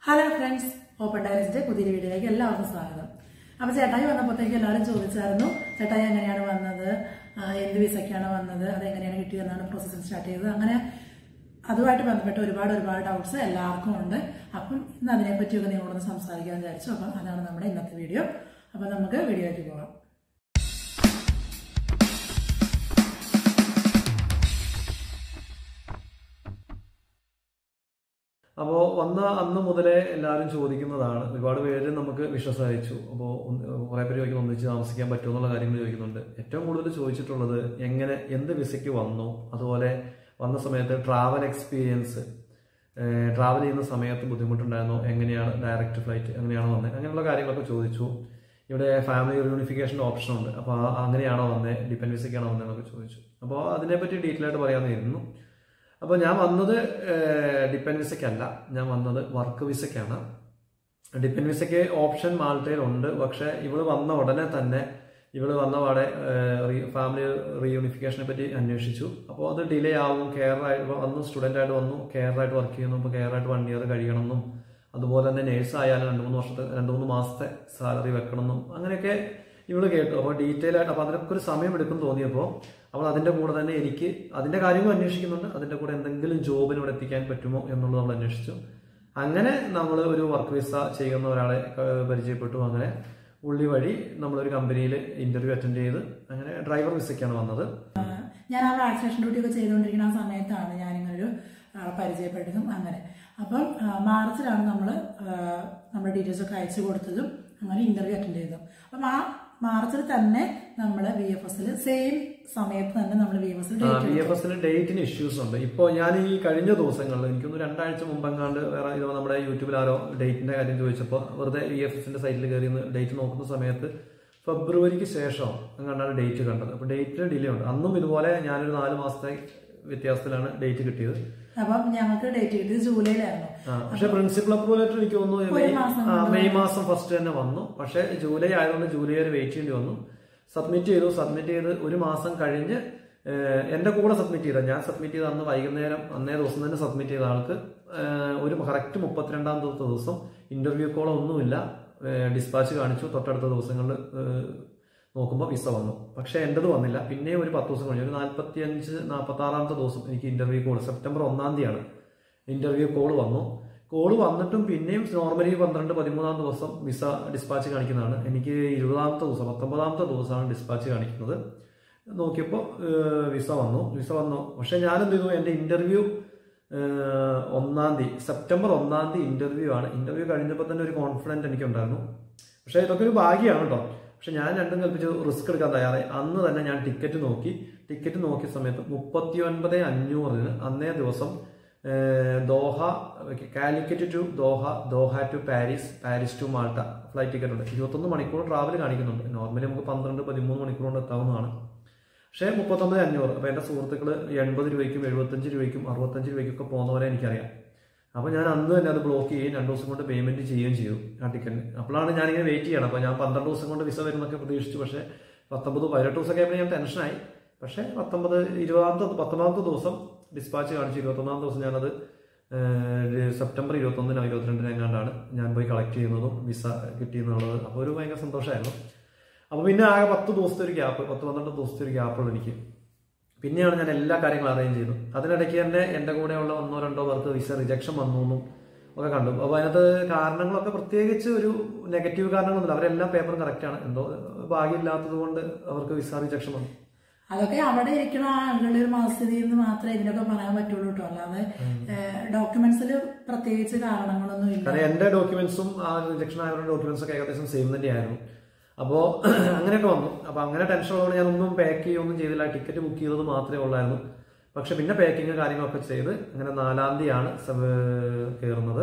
Hello friends, open ഡയറക്റ്റിന്റെ പുതിയ വീഡിയോയിലേക്ക് എല്ലാവർക്കും സ്വാഗതം. അപ്പോൾ ചേട്ടായി വന്നപ്പോഴത്തേക്ക് എല്ലാവരും ചോദിച്ചായിരുന്നു ചേട്ടായി എങ്ങനെയാണ് വന്നത്, എന്ത് വിസയ്ക്കാണ് വന്നത്, അതെങ്ങനെയാണ് കിട്ടിയതെന്നാണ് പ്രോസസ്സിംഗ് സ്റ്റാർട്ട് ചെയ്തത്. അങ്ങനെ അതുമായിട്ട് ബന്ധപ്പെട്ട് ഒരുപാട് ഡൗട്ട്സ് എല്ലാവർക്കും ഉണ്ട്. അപ്പം ഇന്ന് അതിനെപ്പറ്റിയൊക്കെ നിങ്ങളോടൊന്ന് സംസാരിക്കാൻ വിചാരിച്ചു. അപ്പം അതാണ് നമ്മുടെ ഇന്നത്തെ വീഡിയോ. അപ്പം നമുക്ക് വീഡിയോയിലേക്ക് പോകാം. അപ്പോൾ വന്ന അന്ന് മുതലേ എല്ലാവരും ചോദിക്കുന്നതാണ്. ഒരുപാട് പേര് നമുക്ക് വിഷസ് അയച്ചു. അപ്പോൾ കുറേ പേര് ചോദിക്കും ഒന്നിച്ച് താമസിക്കാൻ പറ്റുമോ എന്നുള്ള കാര്യങ്ങൾ ചോദിക്കുന്നുണ്ട്. ഏറ്റവും കൂടുതൽ ചോദിച്ചിട്ടുള്ളത് എന്ത് വിസയ്ക്ക് വന്നു, അതുപോലെ വന്ന സമയത്ത് ട്രാവൽ എക്സ്പീരിയൻസ്, ട്രാവൽ ചെയ്യുന്ന സമയത്ത് ബുദ്ധിമുട്ടുണ്ടായിരുന്നോ, എങ്ങനെയാണ് ഡയറക്റ്റ് ഫ്ലൈറ്റ് എങ്ങനെയാണോ വന്നത്, അങ്ങനെയുള്ള കാര്യങ്ങളൊക്കെ ചോദിച്ചു. ഇവിടെ ഫാമിലി റിയൂണിഫിക്കേഷൻ്റെ ഓപ്ഷൻ ഉണ്ട്. അപ്പോൾ അങ്ങനെയാണോ വന്നത്, ഡിപ്പെൻഡ് വിസയ്ക്കാണോ വന്നതെന്നൊക്കെ ചോദിച്ചു. അപ്പോൾ അതിനെപ്പറ്റി ഡീറ്റെയിൽ ആയിട്ട് പറയാമെന്നായിരുന്നു. അപ്പോൾ ഞാൻ വന്നത് ഡിപ്പെൻഡ് വിസയ്ക്കല്ല, ഞാൻ വന്നത് വർക്ക് വിസയ്ക്കാണ്. ഡിപ്പെൻഡ് വിസയ്ക്ക് ഓപ്ഷൻ മാൾട്ടയിലുണ്ട്. പക്ഷേ ഇവള് വന്ന ഉടനെ തന്നെ ഫാമിലി റീയൂണിഫിക്കേഷനെ പറ്റി അന്വേഷിച്ചു. അപ്പോൾ അത് ഡിലേ ആവും, കെയറായിട്ട് വന്നു, സ്റ്റുഡൻ്റായിട്ട് വന്നു, കെയറായിട്ട് വർക്ക് ചെയ്യുന്നു. അപ്പോൾ കെയറായിട്ട് 1 year കഴിയണമെന്നും, അതുപോലെ തന്നെ നേഴ്സായാലും 2-3 മാസത്തെ സാലറി വെക്കണമെന്നും അങ്ങനെയൊക്കെ ഇവള് കേട്ടു. അപ്പോൾ ഡീറ്റെയിൽ ആയിട്ട് അപ്പോൾ അതിനൊക്കെ ഒരു സമയം എടുക്കും തോന്നിയപ്പോൾ അവൾ അതിൻ്റെ കൂടെ തന്നെ എനിക്ക് അതിൻ്റെ കാര്യങ്ങളും അന്വേഷിക്കുന്നുണ്ട്. അതിൻ്റെ കൂടെ എന്തെങ്കിലും ജോബിന് ഇവിടെ എത്തിക്കാൻ പറ്റുമോ എന്നുള്ളത് നമ്മൾ അന്വേഷിച്ചു. അങ്ങനെ നമ്മൾ ഒരു വർക്ക് വിസ ചെയ്യുന്ന ഒരാളെ പരിചയപ്പെട്ടു. അങ്ങനെ ഉള്ളി വഴി നമ്മളൊരു കമ്പനിയിൽ ഇന്റർവ്യൂ അറ്റൻഡ് ചെയ്ത് അങ്ങനെ ഡ്രൈവർ വിസയ്ക്കാണ് വന്നത്. ഞാൻ ആ വാക്സിനേഷൻ ഡ്യൂട്ടി ഒക്കെ ചെയ്തുകൊണ്ടിരിക്കുന്ന ആ സമയത്താണ് ഞാനിങ്ങനൊരു പരിചയപ്പെട്ടതും. അങ്ങനെ അപ്പം മാർച്ചിലാണ് നമ്മുടെ ഡീറ്റെയിൽസ് ഒക്കെ അയച്ചു കൊടുത്തതും അങ്ങനെ ഇന്റർവ്യൂ അറ്റൻഡ് ചെയ്തതും. അപ്പം ആ മാർച്ചിൽ തന്നെ നമ്മൾ VFS സെയിം സമയത്ത് തന്നെ നമ്മൾ VFS ഡേറ്റിന് ഇഷ്യൂസ് ഉണ്ട്. ഇപ്പോൾ ഞാൻ ഈ കഴിഞ്ഞ ദിവസങ്ങളിൽ എനിക്കൊന്ന് 2 ആഴ്ച മുമ്പെങ്ങാണ്ട് വേറെ നമ്മുടെ യൂട്യൂബിൽ ആരോ ഡേറ്റിന്റെ കാര്യം ചോദിച്ചപ്പോൾ വെറുതെ VFSന്റെ സൈറ്റിൽ കയറി ഡേറ്റ് നോക്കുന്ന സമയത്ത് ഫെബ്രുവരിക്ക് ശേഷം അങ്ങനെയാണ് ഡേറ്റ് കണ്ടത്. അപ്പോൾ ഡേറ്റിന് ഡിലേ ഉണ്ട്. അന്നും ഇതുപോലെ ഞാനൊരു 4 മാസത്തെ വ്യത്യാസത്തിലാണ് ഡേറ്റ് കിട്ടിയത്. അപ്പം ഞങ്ങൾക്ക് ഡേറ്റ് കിട്ടിയത് ജൂലൈയിലായിരുന്നു. പക്ഷെ പ്രിൻസിപ്പൽ അപ്രൂവൽ ലെറ്റർ എനിക്ക് തോന്നുന്നു മെയ് മാസം ഫസ്റ്റ് തന്നെ വന്നു. പക്ഷെ ജൂലൈ ആയതുകൊണ്ട് ജൂലൈ വരെ വെയിറ്റ് ചെയ്യേണ്ടി വന്നു. സബ്മിറ്റ് ചെയ്ത് 1 മാസം കഴിഞ്ഞ് എന്റെ കൂടെ സബ്മിറ്റ് ചെയ്ത ഞാൻ സബ്മിറ്റ് ചെയ്ത അന്ന് വൈകുന്നേരം അന്നേ ദിവസം തന്നെ സബ്മിറ്റ് ചെയ്ത ആൾക്ക് ഒരു കറക്റ്റ് 32ാമത്തെ ദിവസം ഇന്റർവ്യൂ കോൾ ഒന്നുമില്ല, ഡിസ്പാച്ച് കാണിച്ചു. തൊട്ടടുത്ത ദിവസങ്ങളിൽ നോക്കുമ്പോൾ വിസ വന്നു. പക്ഷെ എന്റേത് വന്നില്ല. പിന്നെയും ഒരു 10 ദിവസം കഴിഞ്ഞു, ഒരു 45-46ാമത്തെ ദിവസം എനിക്ക് ഇന്റർവ്യൂ കോൾ, സെപ്റ്റംബർ 1-ാം തീയതിയാണ് ഇന്റർവ്യൂ കോൾ വന്നു. കോള് വന്നിട്ടും പിന്നെയും നോർമലി 12-13ാം ദിവസം വിസ ഡിസ്പാച്ച് കാണിക്കുന്നതാണ്. എനിക്ക് 20ാമത്തെ ദിവസം 19ാമത്തെ ദിവസമാണ് ഡിസ്പാച്ച് കാണിക്കുന്നത്. നോക്കിയപ്പോൾ വിസ വന്നു. പക്ഷെ ഞാനെന്ത് ചെയ്തു, എന്റെ ഇന്റർവ്യൂ 1-ാം തീയതി സെപ്റ്റംബർ 1-ാം തീയതി ഇന്റർവ്യൂ ആണ്. ഇന്റർവ്യൂ കഴിഞ്ഞപ്പോൾ തന്നെ ഒരു കോൺഫിഡൻറ്റ് എനിക്കുണ്ടായിരുന്നു. പക്ഷെ ഇതൊക്കെ ഒരു ഭാഗ്യമാണ് കേട്ടോ. പക്ഷെ ഞാൻ രണ്ടും കൽപ്പിച്ച് റിസ്ക് എടുക്കാൻ തയ്യാറായി. അന്ന് തന്നെ ഞാൻ ടിക്കറ്റ് നോക്കിയ സമയത്ത് 39,500 അന്നേ ദിവസം Doha, Calicut to Doha to Paris to Malta flight ticket ഉണ്ട്. 21 മണിക്കൂർ ട്രാവൽ കാണിക്കുന്നുണ്ട്. നോർമലി നമുക്ക് 12-13 മണിക്കൂർ കൊണ്ട് എത്താവുന്നതാണ്. പക്ഷേ 39,500. അപ്പൊ എന്റെ സുഹൃത്തുക്കൾ 80 രൂപയ്ക്കും 75 രൂപയ്ക്കും 65 രൂപയ്ക്കൊക്കെ പോകുന്നവരെ എനിക്കറിയാം. അപ്പൊ ഞാൻ അന്ന് തന്നെ അത് ബ്ലോക്ക് ചെയ്യുകയും 2 ദിവസം കൊണ്ട് പേയ്മെന്റ് ചെയ്യുകയും ചെയ്തു ആ ടിക്കറ്റിന്. അപ്പോഴാണ് ഞാനിങ്ങനെ വെയിറ്റ് ചെയ്യണം. അപ്പൊ ഞാൻ 12 ദിവസം കൊണ്ട് വിസ വരുന്നൊക്കെ പ്രതീക്ഷിച്ചു. പക്ഷെ 19-18 ദിവസമൊക്കെ ആയപ്പോൾ ഞാൻ ടെൻഷനായി. പക്ഷെ 19-20ാമത്തെ ദിവസം ഡിസ്പാച്ച് കാണിച്ചു. 21ാം ദിവസം ഞാനത് സെപ്റ്റംബർ 21-നോ 22-നോ എങ്ങാണ്ടാണ് ഞാൻ പോയി കളക്ട് ചെയ്യുന്നതും വിസ കിട്ടിയെന്നുള്ളത്. അപ്പോൾ ഒരു ഭയങ്കര സന്തോഷമായിരുന്നു. അപ്പോൾ പിന്നെ ആകെ 10-12 ദിവസത്തെ ഒരു ഗ്യാപ്പുള്ള എനിക്ക്. പിന്നെയാണ് ഞാൻ എല്ലാ കാര്യങ്ങളും അറേഞ്ച് ചെയ്തു. അതിനിടയ്ക്ക് തന്നെ എന്റെ കൂടെയുള്ള 1-2 പേർക്ക് വിസ റിജക്ഷൻ വന്നു ഒക്കെ കണ്ടു. അപ്പോൾ അതിനകത്ത് കാരണങ്ങളൊക്കെ പ്രത്യേകിച്ച് ഒരു നെഗറ്റീവ് കാരണങ്ങളൊന്നുമില്ല. അവരെല്ലാം പേപ്പർ കറക്റ്റാണ്. എന്തോ ഭാഗ്യമില്ലാത്തത് കൊണ്ട് അവർക്ക് വിസ റിജക്ഷൻ വന്നു. അതൊക്കെ അവിടെ ഇരിക്കുന്ന ആളുകളുടെ ഒരു മനസ്ഥിതി എന്ന് മാത്രമേ ഇതിനൊക്കെ പറയാൻ പറ്റുള്ളൂ കേട്ടോ. അല്ലാതെ ഡോക്യുമെന്റ്സിൽ പ്രത്യേകിച്ച് കാരണങ്ങളൊന്നും ഇല്ല. കാരണം എന്റെ ഡോക്യുമെന്റ്സും ആ റിജക്ഷൻ ആയവരുടെ ഡോക്യുമെന്റ്സ് ഒക്കെ ഏകദേശം സെയിം തന്നെയായിരുന്നു. അപ്പോൾ അങ്ങനെയൊക്കെ വന്നു. അപ്പൊ അങ്ങനെ ടെൻഷൻ ഉള്ളതുകൊണ്ട് ഞാൻ ഒന്നും പാക്ക് ചെയ്യുകയൊന്നും ചെയ്തില്ല. ടിക്കറ്റ് ബുക്ക് ചെയ്തത് മാത്രമേ ഉള്ളായിരുന്നു. പക്ഷെ പിന്നെ പാക്കിങ് കാര്യങ്ങളൊക്കെ ചെയ്ത് അങ്ങനെ 4-ാം തീയതിയാണ് കയറുന്നത്.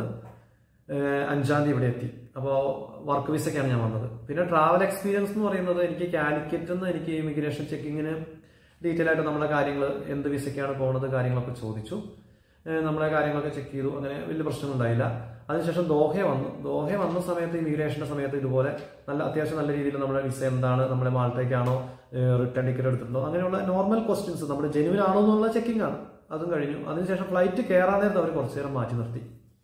5-ാം തീയതി ഇവിടെ എത്തി. അപ്പോൾ വർക്ക് വിസയ്ക്കാണ് ഞാൻ വന്നത്. പിന്നെ ട്രാവൽ എക്സ്പീരിയൻസ് എന്ന് പറയുന്നത് എനിക്ക് കാലിക്കറ്റിൽ നിന്ന് എനിക്ക് ഇമിഗ്രേഷൻ ചെക്കിങ്ങിന് ഡീറ്റെയിൽ ആയിട്ട് നമ്മളെ കാര്യങ്ങൾ എന്ത് വിസയ്ക്കാണ് പോകുന്നത് കാര്യങ്ങളൊക്കെ ചോദിച്ചു. നമ്മളെ കാര്യങ്ങളൊക്കെ ചെക്ക് ചെയ്തു. അങ്ങനെ വലിയ പ്രശ്നങ്ങളുണ്ടായില്ല. അതിനുശേഷം ദോഹ വന്ന സമയത്ത് ഇമിഗ്രേഷന്റെ സമയത്ത് ഇതുപോലെ അത്യാവശ്യം നല്ല രീതിയിൽ നമ്മുടെ വിസ എന്താണ്, നമ്മുടെ മാൾട്ടയ്ക്കാണോ, റിട്ടേൺ ടിക്കറ്റ് എടുത്തിട്ടുണ്ടോ, അങ്ങനെയുള്ള നോർമൽ ക്വസ്റ്റ്യൻസ് നമ്മുടെ ജെനുവിൻ ആണോ എന്നുള്ള ചെക്കിംഗ് ആണ്. അതും കഴിഞ്ഞു. അതിനുശേഷം ഫ്ലൈറ്റ് കയറാൻ നേരത്ത് അവർ കുറച്ചു നേരം മാറ്റി നിർത്തി.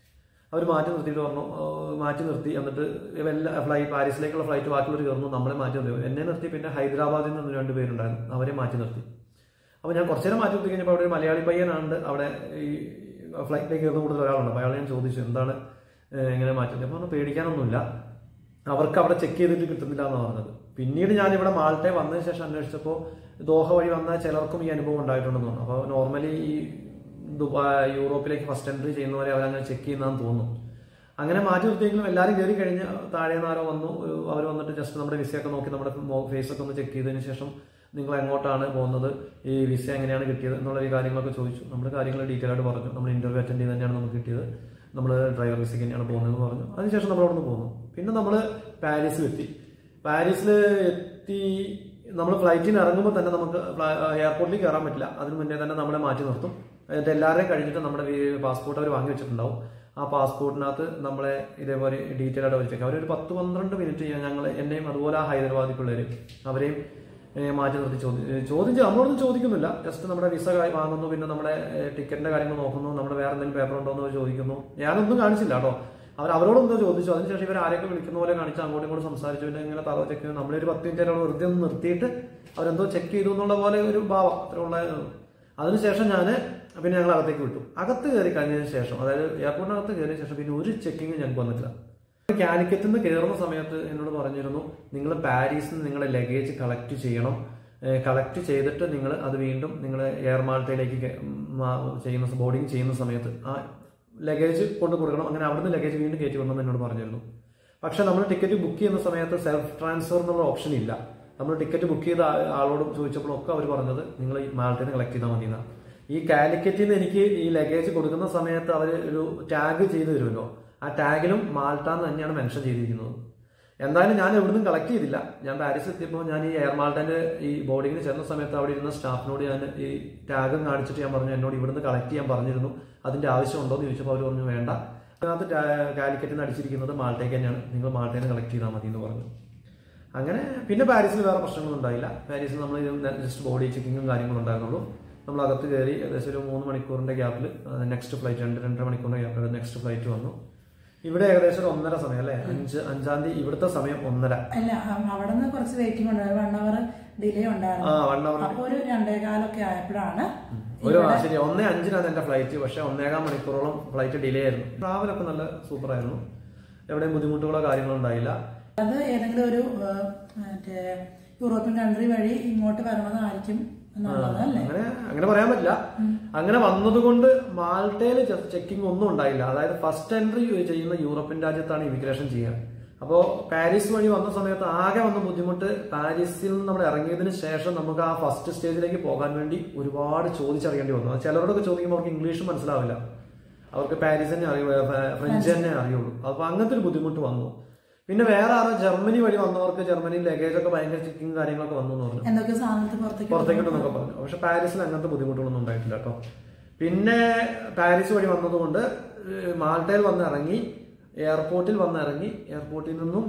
അവർ മാറ്റി നിർത്തിയിട്ട് പറഞ്ഞു, മാറ്റി നിർത്തി. എന്നിട്ട് പാരീസിലേക്കുള്ള ഫ്ലൈറ്റ് ബാക്കിയുള്ളവർ കയറുന്നു, നമ്മളെ മാറ്റി നിർത്തി. എന്നെ നിർത്തി. പിന്നെ ഹൈദരാബാദിൽ നിന്ന് 2 പേരുണ്ടായിരുന്നു, അവരെ മാറ്റി നിർത്തി. അപ്പോൾ ഞാൻ കുറച്ചു നേരം മാറ്റി നിർത്തി കഴിഞ്ഞപ്പോൾ അവിടെ ഒരു മലയാളി പയ്യനാണ്ട് അവിടെ ഈ ഫ്ലൈറ്റിലേക്ക് കയറുന്ന കൂടുതൽ ഒരാളുണ്ട്. അപ്പോൾ അയാൾ ഞാൻ ചോദിച്ചു എന്താണ് ഇങ്ങനെ മാറ്റി. അപ്പോൾ ഒന്ന് പേടിക്കാനൊന്നുമില്ല, അവർക്ക് അവിടെ ചെക്ക് ചെയ്തിട്ട് കിട്ടുന്നില്ല എന്നാണ് പറഞ്ഞത്. പിന്നീട് ഞാനിവിടെ മാൾട്ടയിൽ വന്നതിന് ശേഷം അന്വേഷിച്ചപ്പോൾ ദോഹ വഴി വന്ന ചിലർക്കും ഈ അനുഭവം ഉണ്ടായിട്ടുണ്ടെന്ന് പറഞ്ഞു. അപ്പോൾ നോർമലി ഈ യൂറോപ്പിലേക്ക് ഫസ്റ്റ് എൻട്രി ചെയ്യുന്നവരെ അവരങ്ങനെ ചെക്ക് ചെയ്യുന്നതെന്ന് തോന്നുന്നു. അങ്ങനെ മാറ്റി നിർത്തിയെങ്കിലും എല്ലാവരും കയറി കഴിഞ്ഞ് താഴേന്ന് ആരോ വന്നു. അവർ വന്നിട്ട് ജസ്റ്റ് നമ്മുടെ വിസയൊക്കെ നോക്കി നമ്മുടെ ഫേസൊക്കെ ഒന്ന് ചെക്ക് ചെയ്തതിന് ശേഷം നിങ്ങൾ എങ്ങോട്ടാണ് പോകുന്നത്, ഈ വിസ എങ്ങനെയാണ് കിട്ടിയത് എന്നുള്ള ഈ കാര്യങ്ങളൊക്കെ ചോദിച്ചു. നമ്മുടെ കാര്യങ്ങൾ ഡീറ്റെയിൽ ആയിട്ട് പറഞ്ഞു. നമ്മൾ ഇന്റർവ്യൂ അറ്റൻഡ് ചെയ്ത് തന്നെയാണ് നമുക്ക് കിട്ടിയത്, നമ്മൾ ഡ്രൈവർ വിസയ്ക്ക് തന്നെയാണ് പോകുന്നതെന്ന് പറഞ്ഞു. അതിനുശേഷം നമ്മൾ അവിടെ നിന്ന് പോന്നു. പിന്നെ നമ്മൾ പാരീസിലെത്തി. പാരീസിൽ എത്തി നമ്മൾ ഫ്ലൈറ്റിൽ നിന്ന് ഇറങ്ങുമ്പോൾ തന്നെ നമുക്ക് എയർപോർട്ടിൽ കയറാൻ പറ്റില്ല. അതിന് മുന്നേ തന്നെ നമ്മളെ മാറ്റി നിർത്തും. എന്നിട്ട് എല്ലാവരെയും കഴിഞ്ഞിട്ട് നമ്മുടെ പാസ്പോർട്ട് അവർ വാങ്ങി വെച്ചിട്ടുണ്ടാവും. ആ പാസ്പോർട്ടിനകത്ത് നമ്മളെ ഇതേപോലെ ഡീറ്റെയിൽ ആയിട്ട് വെച്ചേക്കാം. അവരൊരു 10-12 മിനിറ്റ് എന്നെയും അതുപോലെ ആ ഹൈദരാബാദി പിള്ളേർ അവരെയും മാറ്റി നിർത്തി ചോദിച്ച് നമ്മളൊന്നും ചോദിക്കുന്നില്ല. ജസ്റ്റ് നമ്മുടെ വിസ വാങ്ങുന്നു, പിന്നെ നമ്മുടെ ടിക്കറ്റിന്റെ കാര്യങ്ങൾ നോക്കുന്നു, നമ്മുടെ വേറെ എന്തെങ്കിലും പേപ്പർ ഉണ്ടോ എന്ന് ചോദിക്കുന്നു. ഞാനൊന്നും കാണിച്ചില്ല കേട്ടോ. അവരോടൊന്നും ചോദിച്ചു. അതിനുശേഷം ഇവർ ആരെയൊക്കെ വിളിക്കുന്ന പോലെ കാണിച്ച് അങ്ങോട്ടും ഇങ്ങോട്ടും സംസാരിച്ചു. പിന്നെ ഇങ്ങനെ തറ ചെക്ക് ചെയ്തു. നമ്മളൊരു 10 മിനിറ്റ് വെറുതെ ഒന്ന് നിർത്തിയിട്ട് അവരെന്തോ ചെക്ക് ചെയ്തു എന്നുള്ള പോലെ ഒരു ഭാവം അത്രയുള്ള. അതിനുശേഷം പിന്നെ ഞങ്ങൾ അകത്തേക്ക് വിട്ടു. അകത്ത് കയറി കഴിഞ്ഞതിന് ശേഷം, അതായത് എയർപോർട്ടിനകത്ത് കയറിയ ശേഷം പിന്നെ ഒരു ചെക്കിങ് ഞങ്ങൾക്ക് വന്നിട്ടില്ല. കാലിക്കറ്റിൽ നിന്ന് കയറുന്ന സമയത്ത് എന്നോട് പറഞ്ഞിരുന്നു, നിങ്ങൾ പാരീസിൽ നിന്ന് നിങ്ങളുടെ ലഗേജ് കളക്ട് ചെയ്യണം. കളക്ട് ചെയ്തിട്ട് നിങ്ങൾ അത് വീണ്ടും നിങ്ങൾ എയർ മാൾട്ടയിലേക്ക് ബോർഡിങ് ചെയ്യുന്ന സമയത്ത് ആ ലഗേജ് കൊണ്ട് കൊടുക്കണം. അങ്ങനെ അവിടുന്ന് ലഗേജ് വീണ്ടും കയറ്റി വിടണം എന്നോട് പറഞ്ഞിരുന്നു. പക്ഷെ നമ്മൾ ടിക്കറ്റ് ബുക്ക് ചെയ്യുന്ന സമയത്ത് സെൽഫ് ട്രാൻസ്ഫർ എന്നുള്ള ഓപ്ഷൻ ഇല്ല. നമ്മൾ ടിക്കറ്റ് ബുക്ക് ചെയ്ത ആളോട് ചോദിച്ചപ്പോഴൊക്കെ അവർ പറഞ്ഞത് നിങ്ങൾ ഈ മാൾട്ടയിൽ നിന്ന് കളക്ട് ചെയ്താൽ മതി എന്നാണ്. ഈ കാലിക്കറ്റിൽ നിന്ന് എനിക്ക് ഈ ലഗേജ് കൊടുക്കുന്ന സമയത്ത് അവർ ഒരു ടാഗ് ചെയ്ത് തരുമല്ലോ, ആ ടാഗിലും മാൾട്ട എന്ന് തന്നെയാണ് മെൻഷൻ ചെയ്തിരിക്കുന്നത്. എന്തായാലും ഞാൻ എവിടുന്നും കളക്ട് ചെയ്തില്ല. ഞാൻ പാരീസിൽ എത്തിയപ്പോൾ ഞാൻ ഈ എയർ മാൾട്ടന്റെ ഈ ബോർഡിങ്ങിന് ചെന്ന സമയത്ത് അവിടെ ഇരുന്ന സ്റ്റാഫിനോട് ഞാൻ ഈ ടാഗ് കാണിച്ചിട്ട് ഞാൻ പറഞ്ഞു, എന്നോട് ഇവിടുന്ന് കളക്ട് ചെയ്യാൻ പറഞ്ഞിരുന്നു, അതിന്റെ ആവശ്യമുണ്ടോ എന്ന് ചോദിച്ചപ്പോൾ അവർ പറഞ്ഞു വേണ്ട, അതിനകത്ത് കാലിക്കറ്റിൽ നിന്ന് അടിച്ചിരിക്കുന്നത് മാൾട്ടയ്ക്ക് തന്നെയാണ്, നിങ്ങൾ മാൾട്ടയിൽ നിന്ന് കളക്ട് ചെയ്താൽ മതി എന്ന് പറഞ്ഞു. അങ്ങനെ പിന്നെ പാരീസിൽ വേറെ പ്രശ്നങ്ങളൊന്നും ഉണ്ടായില്ല. പാരീസിൽ നമ്മൾ ജസ്റ്റ് ബോഡി ചെക്കിങ്ങും കാര്യങ്ങളും ഉണ്ടായിരുന്നുള്ളൂ. നമ്മൾ അകത്ത് കയറി ഏകദേശം ഒരു 3 മണിക്കൂറിന്റെ ഗ്യാപ്പിൽ നെക്സ്റ്റ് ഫ്ലൈറ്റ് 2-2.5 മണിക്കൂറിന്റെ ഗ്യാപ്പിൽ നെക്സ്റ്റ് ഫ്ലൈറ്റ് വന്നു. ഇവിടെ ഏകദേശം ഒരു 1.5 സമയം അല്ലേ, 5-5 തീയതി ഇവിടുത്തെ സമയം 1.5. അല്ല, അവിടെ നിന്ന് കുറച്ച് വെയിറ്റിംഗ് ഉണ്ടായിരുന്നു, 1 അവർ ഡിലേ ഉണ്ടായിരുന്നു. 1 അവർ അപ്പോൾ ഒരു 2:15 ആയപ്പോഴാണ് ശരി 1:05 എന്റെ ഫ്ലൈറ്റ്. പക്ഷെ 1.25 മണിക്കൂറോളം ഫ്ലൈറ്റ് ഡിലേ ആയിരുന്നു. ട്രാവലൊക്കെ നല്ല സൂപ്പർ ആയിരുന്നു, എവിടെയും ബുദ്ധിമുട്ടുകളോ കാര്യങ്ങളോ ഉണ്ടായില്ല. അത് ഏതെങ്കിലും ഒരു യൂറോപ്യൻ കൺട്രി വഴി ഇങ്ങോട്ട് വരണതായിരിക്കും. അങ്ങനെ പറയാൻ പറ്റില്ല. അങ്ങനെ വന്നതുകൊണ്ട് മാൾട്ടയിൽ ചെക്കിംഗ് ഒന്നും ഉണ്ടായില്ല. അതായത് ഫസ്റ്റ് എൻട്രി ചെയ്യുന്ന യൂറോപ്യൻ രാജ്യത്താണ് ഇമിഗ്രേഷൻ ചെയ്യുക. അപ്പോൾ പാരീസ് വഴി വന്ന സമയത്ത് ആകെ വന്ന ബുദ്ധിമുട്ട്, പാരീസിൽ നിന്ന് നമ്മൾ ഇറങ്ങിയതിന് ശേഷം നമുക്ക് ആ ഫസ്റ്റ് സ്റ്റേജിലേക്ക് പോകാൻ വേണ്ടി ഒരുപാട് ചോദിച്ചറിയേണ്ടി വന്നു. ചിലരോടൊക്കെ ചോദിക്കുമ്പോൾ അവർക്ക് ഇംഗ്ലീഷ് മനസ്സിലാവില്ല, അവർക്ക് പാരീസ് തന്നെ ഫ്രഞ്ച് തന്നെ അറിയുള്ളൂ. അപ്പൊ അങ്ങനത്തെ ഒരു ബുദ്ധിമുട്ട് വന്നു. പിന്നെ വേറെ ആരോ ജർമ്മനി വഴി വന്നവർക്ക് ജർമ്മനിയിൽ ലഗേജ് ഒക്കെ ഭയങ്കര ചെക്കിങ് കാര്യങ്ങളൊക്കെ വന്നു എന്ന് പറഞ്ഞു, പുറത്തേക്കിട്ടെന്നൊക്കെ പറഞ്ഞു. പക്ഷെ പാരീസിൽ അങ്ങനത്തെ ബുദ്ധിമുട്ടുകളൊന്നും ഉണ്ടായിട്ടില്ല കേട്ടോ. പിന്നെ പാരീസ് വഴി വന്നതുകൊണ്ട് മാൾട്ടയിൽ വന്നിറങ്ങി, എയർപോർട്ടിൽ വന്നിറങ്ങി. എയർപോർട്ടിൽ നിന്നും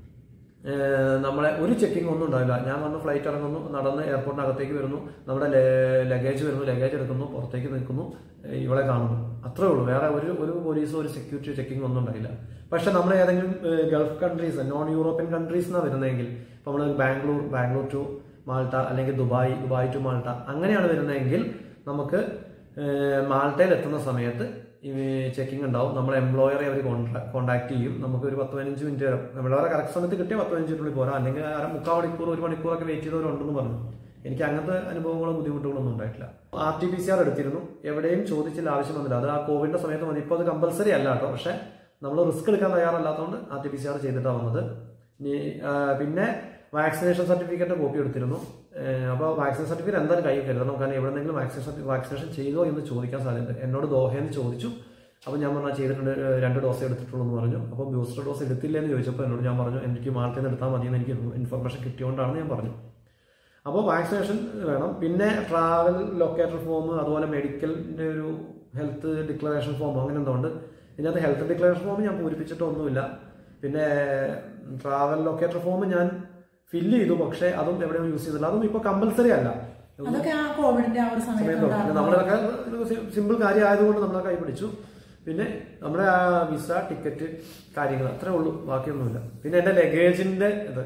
നമ്മളെ ഒരു ചെക്കിംഗ് ഒന്നും ഉണ്ടാവില്ല. ഞാൻ വന്ന് ഫ്ലൈറ്റ് ഇറങ്ങുന്നു, നടന്ന് എയർപോർട്ടിനകത്തേക്ക് വരുന്നു, നമ്മുടെ ലഗേജ് വരുന്നു, ലഗേജ് എടുക്കുന്നു, പുറത്തേക്ക് നിൽക്കുന്നു, ഇവളെ കാണുന്നു, അത്രേ ഉള്ളൂ. വേറെ ഒരു പോലീസോ ഒരു സെക്യൂരിറ്റി ചെക്കിംഗ് ഒന്നും ഉണ്ടായില്ല. പക്ഷെ നമ്മൾ ഏതെങ്കിലും ഗൾഫ് കൺട്രീസ്, നോൺ യൂറോപ്യൻ കൺട്രീസിനാണ് വരുന്നതെങ്കിൽ, ഇപ്പൊ നമ്മൾ ബാംഗ്ലൂർ ടു മാൾട്ട അല്ലെങ്കിൽ ദുബായ് ടു മാൾട്ട അങ്ങനെയാണ് വരുന്നതെങ്കിൽ നമുക്ക് മാൾട്ടയിൽ എത്തുന്ന സമയത്ത് ഈ ചെക്കിംഗ് ഉണ്ടാവും. നമ്മളെ എംപ്ലോയറെ അവർ കോൺടാക്ട് ചെയ്യും. നമുക്ക് ഒരു 10-15 മിനിറ്റ് വരെ എംപ്ലോയറെ കറക്റ്റ് സമയത്ത് കിട്ടിയ 15 മിനിറ്റിനുള്ളിൽ പോരാ, അല്ലെങ്കിൽ 3/4 മണിക്കൂർ 1 മണിക്കൂറൊക്കെ വെയിറ്റ് ചെയ്തവരുണ്ടെന്ന് പറഞ്ഞു. എനിക്ക് അങ്ങനത്തെ അനുഭവങ്ങളോ ബുദ്ധിമുട്ടുകളൊന്നും ഉണ്ടായിട്ടില്ല. RT-PCR എടുത്തിരുന്നു, എവിടെയും ചോദിച്ചില്ല, ആവശ്യം വന്നില്ല. അത് ആ കോവിഡിന്റെ സമയത്ത് മതി. ഇപ്പോൾ അത് കമ്പൽസറി അല്ല കേട്ടോ. പക്ഷെ നമ്മൾ റിസ്ക് എടുക്കാൻ തയ്യാറല്ലാത്തതുകൊണ്ട് RT-PCR ചെയ്തിട്ടാണ് വന്നത്. പിന്നെ വാക്സിനേഷൻ സർട്ടിഫിക്കറ്റ് കോപ്പി എടുത്തിരുന്നു. അപ്പോൾ വാക്സിൻ സർട്ടിഫിക്കറ്റ് എന്തായാലും കൈ കരുതണം, കാരണം എവിടെയെങ്കിലും വാക്സിനേഷൻ ചെയ്തോ എന്ന് ചോദിക്കാൻ സാധ്യത. എന്നോട് ദോഹയെന്ന് ചോദിച്ചു. അപ്പോൾ ഞാൻ പറഞ്ഞാൽ ചെയ്തിട്ടുണ്ട്, 2 ഡോസ് എടുത്തിട്ടുള്ളൂ എന്ന് പറഞ്ഞു. അപ്പോൾ ബൂസ്റ്റർ ഡോസ് എടുത്തില്ലെന്ന് ചോദിച്ചപ്പോൾ എന്നോട് ഞാൻ പറഞ്ഞു എനിക്ക് മാൾട്ടയിൽ നിന്ന് എടുത്താൽ മതിയെന്ന് എനിക്ക് ഇൻഫർമേഷൻ കിട്ടിയോണ്ടാണെന്ന് ഞാൻ പറഞ്ഞു. അപ്പോൾ വാക്സിനേഷൻ വേണം. പിന്നെ ട്രാവൽ ലൊക്കേറ്റർ ഫോം, അതുപോലെ മെഡിക്കലിന്റെ ഒരു ഹെൽത്ത് ഡിക്ലറേഷൻ ഫോം അങ്ങനെ എന്തോ ഉണ്ട്. ഇതിനകത്ത് ഹെൽത്ത് ഡിക്ലറേഷൻ ഫോം ഞാൻ പൂരിപ്പിച്ചിട്ടൊന്നുമില്ല. പിന്നെ ട്രാവൽ ലൊക്കേറ്റർ ഫോം ഞാൻ ഫില്ല് ചെയ്തു, പക്ഷെ അതും എവിടെയും യൂസ് ചെയ്തില്ല. അതും ഇപ്പൊ കമ്പൽസറി അല്ല. നമ്മളൊക്കെ സിമ്പിൾ കാര്യം ആയതുകൊണ്ട് നമ്മളെ കൈ പിടിച്ചു. പിന്നെ നമ്മുടെ ആ വിസ, ടിക്കറ്റ്, കാര്യങ്ങൾ അത്രേ ഉള്ളൂ, ബാക്കിയൊന്നുമില്ല. പിന്നെ എന്റെ ലഗേജിന്റെ ഇത്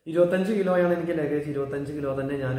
25 കിലോയാണ് എനിക്ക് ലഗേജ്. 25 കിലോ തന്നെ ഞാൻ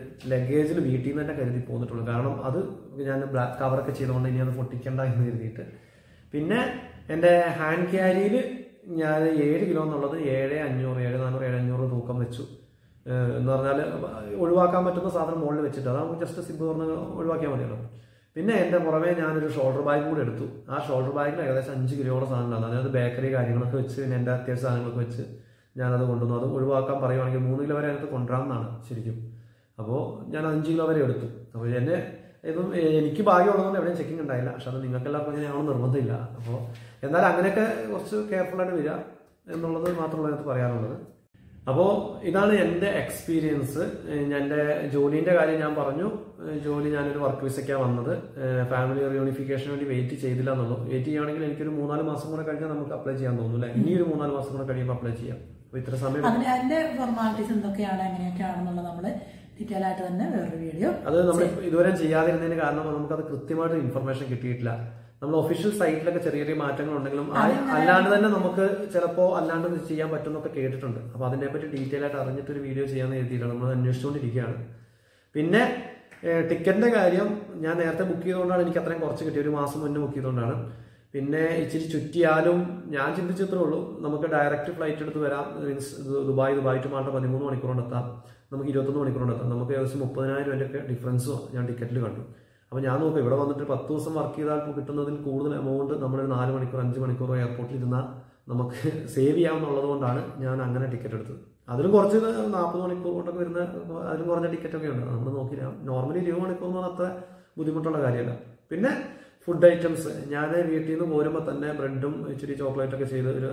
ലഗേജിൽ വീട്ടിൽ നിന്ന് തന്നെ കരുതി പോന്നിട്ടുള്ളൂ. കാരണം അത് ഞാൻ ബ്ലാക്ക് കവറൊക്കെ ചെയ്തുകൊണ്ട് ഇനി അത് പൊട്ടിക്കണ്ട എന്ന് കരുതിയിട്ട്. പിന്നെ എന്റെ ഹാൻഡ് ക്യാരിയിൽ ഞാൻ 7 കിലോ എന്നുള്ളത് 7,500, 7,400, 7,500 തൂക്കം വെച്ചു. എന്ന് പറഞ്ഞാൽ ഒഴിവാക്കാൻ പറ്റുന്ന സാധനം മുകളിൽ വെച്ചിട്ട് അതാകുമ്പോൾ ജസ്റ്റ് സിബ് പറഞ്ഞ് ഒഴിവാക്കിയാൽ മതിയല്ലോ. പിന്നെ എന്റെ പുറമെ ഞാനൊരു ഷോൾഡർ ബാഗ് കൂടെ എടുത്തു. ആ ഷോൾഡർ ബാഗിൽ ഏകദേശം 5 കിലോയുടെ സാധനമാണ്. അതായത് ബേക്കറി കാര്യങ്ങളൊക്കെ വെച്ച് പിന്നെ എന്റെ അത്യാവശ്യ സാധനങ്ങളൊക്കെ വെച്ച് ഞാനത് കൊണ്ടുവന്നു. അത് ഒഴിവാക്കാൻ പറയുവാണെങ്കിൽ 3 കിലോ വരെ അതിനകത്ത് കൊണ്ടുവരാമെന്നാണ് ശരിക്കും. അപ്പോൾ ഞാൻ 5 കിലോ വരെ എടുത്തു. അപ്പോൾ എന്നെ ഇതും എനിക്ക് ഭാഗ്യമുള്ളതുകൊണ്ട് എവിടെയും ചെക്കിംഗ് ഉണ്ടായില്ല. പക്ഷെ അത് നിങ്ങൾക്ക് എല്ലാവർക്കും അങ്ങനെയാണെന്ന് നിർബന്ധമില്ല. അപ്പോൾ എന്നാലും അങ്ങനെയൊക്കെ കുറച്ച് കെയർഫുള്ളായിട്ട് വരിക എന്നുള്ളത് മാത്രമല്ല അതിനകത്ത് പറയാനുള്ളത്. അപ്പോൾ ഇതാണ് എൻ്റെ എക്സ്പീരിയൻസ്. എൻ്റെ ജോലിന്റെ കാര്യം ഞാൻ പറഞ്ഞു. ജോലി ഞാനൊരു വർക്ക് വിസയ്ക്കാണ് വന്നത്. ഫാമിലി റിയൂണിഫിക്കേഷന് വേണ്ടി വെയിറ്റ് ചെയ്തില്ല എന്നുള്ളൂ. വെയിറ്റ് ചെയ്യുകയാണെങ്കിൽ എനിക്കൊരു 3-4 മാസം കൂടെ കഴിഞ്ഞാൽ നമുക്ക് അപ്ലൈ ചെയ്യാൻ തോന്നുന്നു അല്ലേ? ഇനി ഒരു 3-4 മാസം കൂടെ കഴിയുമ്പോൾ അപ്ലൈ ചെയ്യാം. അപ്പോൾ ഇത്ര സമയം അതിന്റെ ഫോർമാലിറ്റീസ് എന്തൊക്കെയാണ്, എങ്ങനെയൊക്കെയാണെന്നുള്ളത് നമ്മൾ ഡീറ്റെയിൽ ആയിട്ട് തന്നെ വേറൊരു വീഡിയോ. അത് നമ്മൾ ഇതുവരെ ചെയ്യാതിരുന്നതിന് കാരണം നമുക്കത് കൃത്യമായിട്ട് ഇൻഫർമേഷൻ കിട്ടിയിട്ടില്ല. നമ്മൾ ഒഫീഷ്യൽ സൈറ്റിലൊക്കെ ചെറിയ ചെറിയ മാറ്റങ്ങൾ ഉണ്ടെങ്കിലും അല്ലാണ്ട് തന്നെ നമുക്ക് ചിലപ്പോൾ അല്ലാണ്ട് ചെയ്യാൻ പറ്റുമെന്നൊക്കെ കേട്ടിട്ടുണ്ട്. അപ്പൊ അതിനെപ്പറ്റി ഡീറ്റെയിൽ ആയിട്ട് അറിഞ്ഞിട്ടൊരു വീഡിയോ ചെയ്യാന്ന് എഴുതിയിട്ടാണ് നമ്മൾ അന്വേഷിച്ചുകൊണ്ടിരിക്കുകയാണ്. പിന്നെ ടിക്കറ്റിന്റെ കാര്യം ഞാൻ നേരത്തെ ബുക്ക് ചെയ്തുകൊണ്ടാണ് എനിക്ക് അത്രയും കുറച്ച് കിട്ടിയത്. 1 മാസം മുന്നേ ബുക്ക് ചെയ്തുകൊണ്ടാണ്. പിന്നെ ഇച്ചിരി ചുറ്റിയാലും ഞാൻ ചിന്തിച്ചത്രേ ഉള്ളൂ, നമുക്ക് ഡയറക്റ്റ് ഫ്ലൈറ്റ് എടുത്ത് വരാം. മീൻസ് ദുബായ് ടു മാൾട്ട 13 മണിക്കൂർ കൊണ്ട് എത്താം, നമുക്ക് 21 മണിക്കൂർ കൊണ്ട് എത്താം. നമുക്ക് ഏകദേശം 30,000 രൂപയൊക്കെ ഡിഫറൻസും ഞാൻ ടിക്കറ്റിൽ കണ്ടു. അപ്പോൾ ഞാൻ നോക്കും, ഇവിടെ വന്നിട്ട് 10 ദിവസം വർക്ക് ചെയ്താൽ കിട്ടുന്നതിൽ കൂടുതൽ എമൗണ്ട് നമ്മളൊരു 4 മണിക്കൂർ 5 മണിക്കൂർ എയർപോർട്ടിൽ ഇരുന്നാൽ നമുക്ക് സേവ് ചെയ്യാമെന്നുള്ളത് കൊണ്ടാണ് ഞാൻ അങ്ങനെ ടിക്കറ്റ് എടുത്തത്. അതിലും കുറച്ച് 40 മണിക്കൂർ കൊണ്ടൊക്കെ വരുന്ന അതിലും കുറഞ്ഞ ടിക്കറ്റൊക്കെ ഉണ്ട്. നമ്മൾ നോക്കില്ല. നോർമലി 20 മണിക്കൂർ എന്ന് പറഞ്ഞാൽ അത്ര ബുദ്ധിമുട്ടുള്ള കാര്യമല്ല. പിന്നെ ഫുഡ് ഐറ്റംസ് ഞാൻ വീട്ടിൽ നിന്ന് പോരുമ്പോൾ തന്നെ ബ്രെഡും ഇച്ചിരി ചോക്ലേറ്റൊക്കെ ചെയ്ത് ഒരു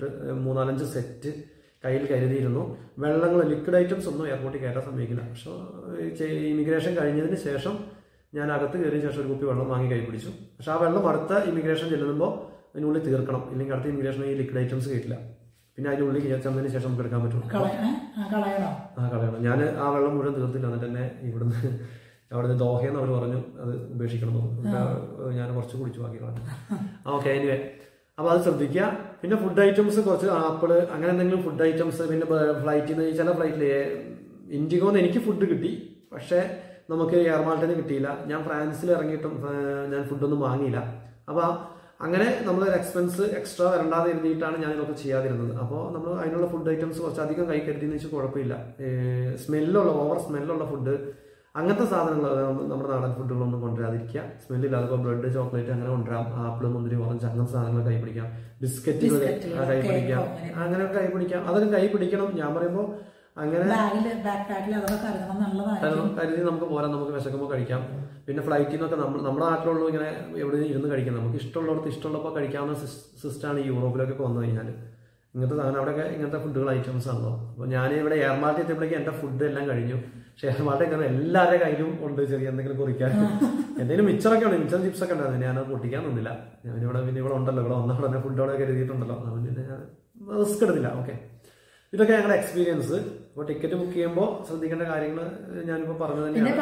3-4 സെറ്റ് കയ്യിൽ കരുതിയിരുന്നു. വെള്ളങ്ങൾ, ലിക്വിഡ് ഐറ്റംസ് ഒന്നും എയർപോർട്ടിൽ കയറ്റാൻ സമ്മതിക്കില്ല. പക്ഷേ ഇമിഗ്രേഷൻ കഴിഞ്ഞതിന് ശേഷം ഞാൻ അകത്ത് കയറിയ ശേഷം ഒരു കുപ്പി വെള്ളം വാങ്ങി കൈ പിടിച്ചു. പക്ഷെ ആ വെള്ളം അടുത്ത ഇമിഗ്രേഷൻ ചെല്ലുമ്പോൾ അതിനുള്ളിൽ തീർക്കണം, ഇല്ലെങ്കിൽ അടുത്ത ഇമിഗ്രേഷൻ ഈ ലിക്വിഡ് ഐറ്റംസ് കയറ്റില്ല. പിന്നെ അതിനുള്ളിൽ ചെന്നതിന് ശേഷം നമുക്ക് എടുക്കാൻ പറ്റുള്ളൂ. കളയണം. ഞാൻ ആ വെള്ളം മുഴുവൻ തീർത്തില്ല. എന്നിട്ട് തന്നെ അവിടുന്ന് ദോഹയെന്ന് അവർ പറഞ്ഞു അത് ഉപേക്ഷിക്കണം. ഞാൻ കുറച്ച് കുടിച്ചു ബാക്കി കളഞ്ഞു. ഓക്കെ, എനിവേ അപ്പൊ അത് ശ്രദ്ധിക്കുക. പിന്നെ ഫുഡ് ഐറ്റംസ് കുറച്ച് ആപ്പിള് അങ്ങനെ എന്തെങ്കിലും ഫുഡ് ഐറ്റംസ്. പിന്നെ ഫ്ലൈറ്റിൽ നിന്ന് ചില ഫ്ലൈറ്റില് ഇൻഡിഗോന്ന് എനിക്ക് ഫുഡ് കിട്ടി, പക്ഷെ നമുക്ക് എയർ മാൾട്ടിന് കിട്ടിയില്ല. ഞാൻ ഫ്രാൻസിൽ ഇറങ്ങിയിട്ടും ഞാൻ ഫുഡൊന്നും വാങ്ങിയില്ല. അപ്പൊ അങ്ങനെ നമ്മൾ എക്സ്പെൻസ് എക്സ്ട്രാ വരണ്ടാതെ എഴുതിയിട്ടാണ് ഞാൻ ഇതൊക്കെ ചെയ്യാതിരുന്നത്. അപ്പോൾ നമ്മൾ അതിനുള്ള ഫുഡ് ഐറ്റംസ് കുറച്ചധികം കൈ കരുതിയെന്ന് വെച്ചാൽ കുഴപ്പമില്ല. ഓവർ സ്മെല്ലുള്ള ഫുഡ് അങ്ങനത്തെ സാധനങ്ങൾ നമ്മുടെ നാടൻ ഫുഡുകളൊന്നും കൊണ്ടുവരാതിരിക്കുക. സ്മെല്ലില്ല. അതിപ്പോൾ ബ്രെഡ്, ചോക്ലേറ്റ് അങ്ങനെ കൊണ്ടുവരാം. ആപ്പിൾ, മുന്തിരി, ഓറഞ്ച് അങ്ങനത്തെ സാധനങ്ങൾ കൈ പിടിക്കാം. ബിസ്ക്കറ്റുകൾ കൈ പിടിക്കാം. അങ്ങനെയൊക്കെ കൈ പിടിക്കാം. അതൊക്കെ കൈ പിടിക്കണം. ഞാൻ പറയുമ്പോൾ അങ്ങനെ കരുതി നമുക്ക് പോരാൻ, നമുക്ക് വിശക്കുമ്പോൾ കഴിക്കാം. പിന്നെ ഫ്ലൈറ്റിൽ നിന്നൊക്കെ നമ്മുടെ നാട്ടിലുള്ള ഇങ്ങനെ എവിടെ ഇരുന്ന് കഴിക്കാം. നമുക്ക് ഇഷ്ടമുള്ളവർക്ക് ഇഷ്ടമുള്ളപ്പോൾ കഴിക്കാവുന്ന സിസ്റ്റമാണ് ഈ യൂറോപ്പിലൊക്കെ വന്നു കഴിഞ്ഞാൽ. ഇങ്ങനത്തെ സാധനം അവിടെയൊക്കെ ഇങ്ങനത്തെ ഫുഡുകൾ ഐറ്റംസ് ആണല്ലോ. അപ്പോൾ ഞാൻ ഇവിടെ എയർ മാൾട്ടിൽ എത്തിയപ്പോഴേക്കും എൻ്റെ ഫുഡ് എല്ലാം കഴിഞ്ഞു. പക്ഷേ എയർ മാൾട്ടിൽ കയറുന്ന എല്ലാവരുടെ കയ്യിലും ഉണ്ട് ചെറിയ എന്തെങ്കിലും കുറിക്കാൻ. എന്തെങ്കിലും മിച്ചറൊക്കെ ഉണ്ട്, മിച്ചർ ചിപ്സൊക്കെ ഉണ്ടായിരുന്നു. ഞാനത് പൊട്ടിക്കാൻ നിന്നില്ല. പിന്നെ ഇവിടെ ഉണ്ടല്ലോ, ഇവിടെ വന്ന ഉടനെ ഫുഡോടെ കരുതിയിട്ടുണ്ടല്ലോ, പിന്നെ ഞാൻ റിസ്ക് എടുത്തില്ല. ഓക്കെ, ഇതൊക്കെ ഞങ്ങളുടെ എക്സ്പീരിയൻസ്. അപ്പോൾ ടിക്കറ്റ് ബുക്ക് ചെയ്യുമ്പോൾ ശ്രദ്ധിക്കേണ്ട കാര്യങ്ങൾ ഞാനിപ്പോൾ പറഞ്ഞു തന്നെയാണ്.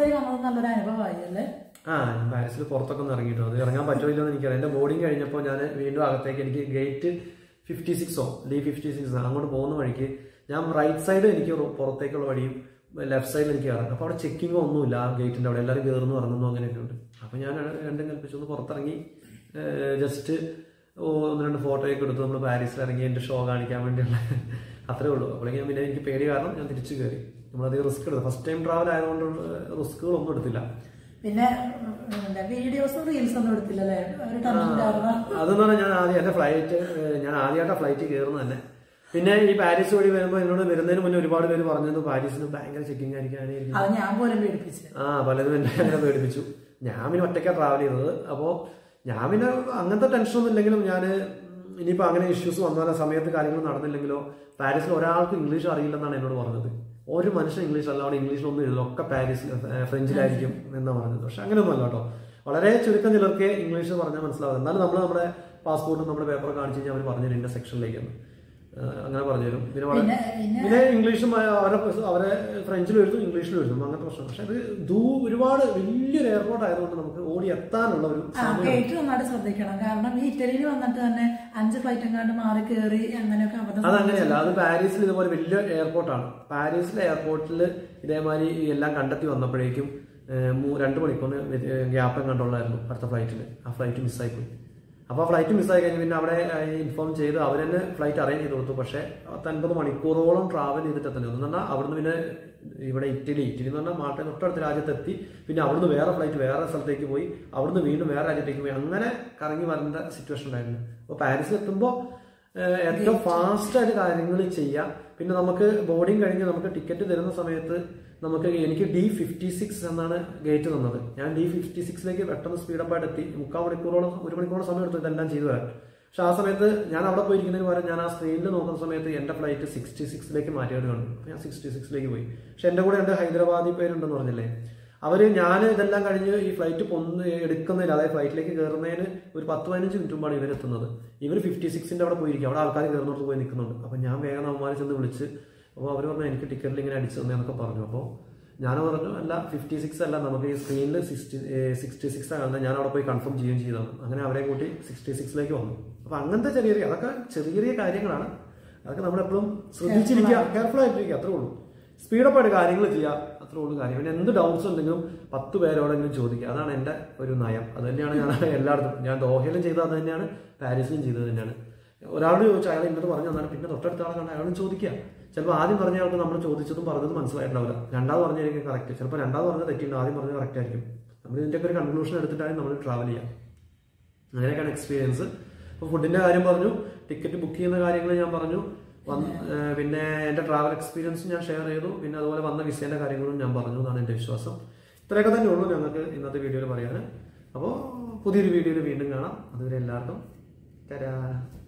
ഞാൻ പാരീസിൽ പുറത്തൊക്കെ ഒന്ന് ഇറങ്ങിയിട്ടു. അത് ഇറങ്ങാൻ പറ്റില്ലോ എന്ന് എനിക്കറിയാം. എൻ്റെ ബോർഡിങ് കഴിഞ്ഞപ്പോൾ ഞാൻ വീണ്ടും അകത്തേക്ക്, എനിക്ക് ഗേറ്റ് 56 D56 അങ്ങോട്ട് പോകുന്ന വഴിക്ക് ഞാൻ റൈറ്റ് സൈഡ് എനിക്ക് പുറത്തേക്കുള്ള വഴിയും ലെഫ്റ്റ് സൈഡിൽ എനിക്ക് കയറാം. അപ്പോൾ അവിടെ ചെക്കിങ്ങോ ഒന്നുമില്ല ആ ഗേറ്റിൻ്റെ അവിടെ. എല്ലാവരും കയറുന്നു ഇറങ്ങുന്നു അങ്ങനെയൊക്കെ ഉണ്ട്. അപ്പോൾ ഞാൻ രണ്ടും കൽപ്പിച്ചു ഒന്ന് പുറത്തിറങ്ങി ജസ്റ്റ് 1-2 ഫോട്ടോയൊക്കെ എടുത്തു. നമ്മൾ പാരീസിൽ ഇറങ്ങി എൻ്റെ ഷോ കാണിക്കാൻ വേണ്ടിയുള്ള അത്രേ ഉള്ളൂ. അപ്പോഴേക്കും പിന്നെ എനിക്ക് പേടി കാരണം ഞാൻ തിരിച്ചു കയറി. നമ്മളധികം റിസ്ക് എടുത്തു. ഫസ്റ്റ് ടൈം ട്രാവൽ ആയതുകൊണ്ട് റിസ്കുകളൊന്നും എടുത്തില്ല. പിന്നെ വീഡിയോസും റീൽസ് ഒന്നും എടുത്തില്ലല്ലേ? അതെന്ന് പറഞ്ഞാൽ ഞാൻ ആദ്യമായിട്ടാണ് ഫ്ലൈറ്റ് കയറുന്നത് തന്നെ. പിന്നെ ഈ പാരീസ് വഴി വരുമ്പോൾ എന്നോട് വരുന്നതിന് മുന്നേ ഒരുപാട് പേര് പറഞ്ഞത് പാരീസിന് ഭയങ്കര ചെക്കിങ് ആയിരിക്കും. പലരും എന്നെ അങ്ങനെ പേടിപ്പിച്ചു. ഞാൻ പിന്നെ ഒറ്റയ്ക്കാണ് ട്രാവൽ ചെയ്തത്. അപ്പോൾ ഞാൻ പിന്നെ അങ്ങനത്തെ ടെൻഷനൊന്നും ഇല്ലെങ്കിലും ഞാൻ ഇനിയിപ്പോൾ അങ്ങനെ ഇഷ്യൂസ് വന്നാലോ സമയത്ത് കാര്യങ്ങൾ നടന്നില്ലെങ്കിലോ, പാരീസിൽ ഒരാൾക്ക് ഇംഗ്ലീഷ് അറിയില്ലെന്നാണ് എന്നോട് പറഞ്ഞത്. ഒരു മനുഷ്യൻ ഇംഗ്ലീഷ് അല്ല, അവിടെ ഇംഗ്ലീഷിലൊന്നും എഴുതില്ല, ഒക്കെ പാരീസിൽ ഫ്രഞ്ചിലായിരിക്കും എന്നാണ് പറഞ്ഞത്. പക്ഷെ അങ്ങനെയൊന്നും അല്ല കേട്ടോ. വളരെ ചുരുക്കം ചിലർക്ക് ഇംഗ്ലീഷ് പറഞ്ഞാൽ മനസ്സിലാവും. എന്നാലും നമ്മൾ നമ്മുടെ പാസ്പോർട്ടും നമ്മുടെ പേപ്പർ കാണിച്ച് കഴിഞ്ഞാൽ അവർ പറഞ്ഞിട്ട് ഇന്ന സെക്ഷനിലേക്കാണ്. അങ്ങനെ പറഞ്ഞു തരും. പിന്നെ ഇംഗ്ലീഷും അവരെ ഫ്രഞ്ചിലും എഴുതും ഇംഗ്ലീഷിലും എഴുതും, അങ്ങനത്തെ പ്രശ്നം. പക്ഷെ അത് ഒരുപാട് വലിയൊരു എയർപോർട്ട് ആയതുകൊണ്ട് നമുക്ക് ഓടി എത്താനുള്ള ഒരു ഗേറ്റ് നന്നായിട്ട് ശ്രദ്ധിക്കണം. കാരണം ഈ ഇറ്റലിയിൽ വന്നിട്ട് തന്നെ 5 ഫ്ലൈറ്റ് എങ്ങാണ്ട് മാറി കയറി അങ്ങനെയൊക്കെ അതങ്ങനെയല്ല. അത് പാരീസിൽ ഇതുപോലെ വലിയ എയർപോർട്ടാണ്. പാരീസിലെ എയർപോർട്ടിൽ ഇതേമാതിരി എല്ലാം കണ്ടെത്തി വന്നപ്പോഴേക്കും 2 മണിക്കൂറിന് ഗ്യാപ്പ് കണ്ടുള്ളായിരുന്നു അടുത്ത ഫ്ലൈറ്റിൽ. ആ ഫ്ലൈറ്റ് മിസ്സായിപ്പോയി. അപ്പോൾ ആ ഫ്ലൈറ്റ് മിസ്സായി കഴിഞ്ഞ് പിന്നെ അവിടെ ഇൻഫോം ചെയ്ത് അവർ തന്നെ ഫ്ലൈറ്റ് അറേഞ്ച് ചെയ്ത് കൊടുത്തു. പക്ഷേ 50 മണിക്കൂറോളം ട്രാവൽ ചെയ്തിട്ട് തന്നെ എന്ന് പറഞ്ഞാൽ അവിടുന്ന് പിന്നെ ഇവിടെ ഇറ്റലി എന്ന് പറഞ്ഞാൽ മാട്ടെ തൊട്ടടുത്ത രാജ്യത്തെത്തി. പിന്നെ അവിടുന്ന് വേറെ ഫ്ലൈറ്റ് വേറെ സ്ഥലത്തേക്ക് പോയി, അവിടുന്ന് വീണ്ടും വേറെ രാജ്യത്തേക്ക് പോയി, അങ്ങനെ കറങ്ങി വരേണ്ട സിറ്റുവേഷൻ ഉണ്ടായിരുന്നു. അപ്പോൾ പാരീസിൽ എത്തുമ്പോൾ ഏറ്റവും ഫാസ്റ്റായിട്ട് കാര്യങ്ങൾ ചെയ്യാം. പിന്നെ നമുക്ക് ബോർഡിങ് കഴിഞ്ഞ് നമുക്ക് ടിക്കറ്റ് തരുന്ന സമയത്ത് എനിക്ക് D56 എന്നാണ് ഗേറ്റ് തന്നത്. ഞാൻ D56ലേക്ക് പെട്ടെന്ന് സ്പീഡപ്പായിട്ട് എത്തി. 1 മണിക്കൂറോളം സമയം എടുത്തു ഇതെല്ലാം ചെയ്തു വരാൻ. പക്ഷെ ആ സമയത്ത് ഞാൻ അവിടെ പോയിരിക്കുന്നതിന് പകരം ഞാൻ ആ സ്ക്രീനിൽ നോക്കുന്ന സമയത്ത് എന്റെ ഫ്ലൈറ്റ് 66ലേക്ക് മാറ്റിയത് കണ്ടു. ഞാൻ 66ലേക്ക് പോയി. പക്ഷെ എന്റെ കൂടെ എന്റെ ഹൈദരാബാദി പേരുണ്ടെന്ന് പറഞ്ഞില്ലേ, ഞാൻ ഇതെല്ലാം കഴിഞ്ഞ് ഈ ഫ്ലൈറ്റ് എടുക്കുന്നതിന്, അതായത് ഫ്ലൈറ്റിലേക്ക് കയറുന്നതിന് ഒരു 10-15 മിനിറ്റ് മുമ്പാണ് ഇവരെത്തുന്നത്. ഇവർ 56ന്റെ അവിടെ പോയിരിക്കും. അവിടെ ആൾക്കാർ കയറുന്നോട്ട് പോയി നിൽക്കുന്നുണ്ട്. അപ്പൊ ഞാൻ വേഗം അവന്മാരെ ചെന്ന് വിളിച്ച്, അപ്പോൾ അവർ പറഞ്ഞു എനിക്ക് ടിക്കറ്റിൽ ഇങ്ങനെ അടിച്ചു തന്നേന്നൊക്കെ പറഞ്ഞു. അപ്പോൾ ഞാൻ പറഞ്ഞു അല്ല 56 അല്ല, നമുക്ക് ഈ സ്ക്രീനിൽ 66 ആണ്. ഞാൻ അവിടെ പോയി കൺഫേം ചെയ്യുകയും ചെയ്തതാണ്. അങ്ങനെ അവരെ കൂട്ടി 66ലേക്ക് വന്നു. അപ്പൊ അങ്ങനത്തെ അതൊക്കെ ചെറിയ കാര്യങ്ങളാണ്. അതൊക്കെ നമ്മളെപ്പോഴും ശ്രദ്ധിച്ചിരിക്കുക, കെയർഫുൾ ആയിട്ടിരിക്കുക, അത്രേ ഉള്ളൂ. സ്പീഡപ്പായിട്ട് കാര്യങ്ങൾ ചെയ്യുക, അത്രേ ഉള്ളൂ കാര്യം. പിന്നെ എന്ത് ഡൗട്ട്സ് ഉണ്ടെങ്കിലും 10 പേരോടെങ്കിലും ചോദിക്കുക. അതാണ് എൻ്റെ ഒരു നയം. അത് തന്നെയാണ് ഞാൻ എല്ലായിടത്തും, ഞാൻ ദോഹയിലും ചെയ്തത് അത് തന്നെയാണ്, പാരീസിലും ചെയ്തത് തന്നെയാണ്. ഒരാളോട് ചോദിച്ചാൽ അയാൾ ഇന്നത് പറഞ്ഞു തന്നാൽ പിന്നെ തൊട്ടടുത്ത ആളെ കണ്ട അയാളും ചോദിക്കുക. ചിലപ്പോൾ ആദ്യം പറഞ്ഞ ആൾക്ക് നമ്മൾ ചോദിച്ചതും പറഞ്ഞതും മനസ്സിലായിട്ടുണ്ടാവില്ല. രണ്ടാമത് പറഞ്ഞായിരിക്കും കറക്റ്റ്. ചിലപ്പോൾ രണ്ടാമത് പറഞ്ഞത് തെറ്റിണ്ട്, ആദ്യം പറഞ്ഞത് കറക്റ്റ് ആയിരിക്കും. നമ്മൾ ഇതിൻ്റെയൊക്കെ ഒരു കൺക്ലൂഷൻ എടുത്തിട്ടാണ് നമ്മൾ ട്രാവൽ ചെയ്യുക. അങ്ങനെയൊക്കെയാണ് എക്സ്പീരിയൻസ്. അപ്പോൾ ഫുഡിന്റെ കാര്യം പറഞ്ഞു, ടിക്കറ്റ് ബുക്ക് ചെയ്യുന്ന കാര്യങ്ങൾ ഞാൻ പറഞ്ഞു, പിന്നെ എൻ്റെ ട്രാവൽ എക്സ്പീരിയൻസ് ഞാൻ ഷെയർ ചെയ്തു. പിന്നെ അതുപോലെ വന്ന വിസേന്റെ കാര്യങ്ങളും ഞാൻ പറഞ്ഞു എന്നാണ് എൻ്റെ വിശ്വാസം. ഇത്രയൊക്കെ തന്നെ ഉള്ളൂ ഞങ്ങൾക്ക് ഇന്നത്തെ വീഡിയോയിൽ പറയാൻ. അപ്പോൾ പുതിയൊരു വീഡിയോയിൽ വീണ്ടും കാണാം. അതുവരെ എല്ലാവർക്കും തരാ.